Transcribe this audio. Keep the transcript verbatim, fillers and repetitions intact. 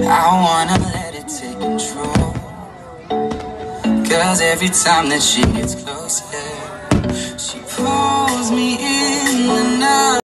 I wanna let it take control, 'cause every time that she gets close, yeah,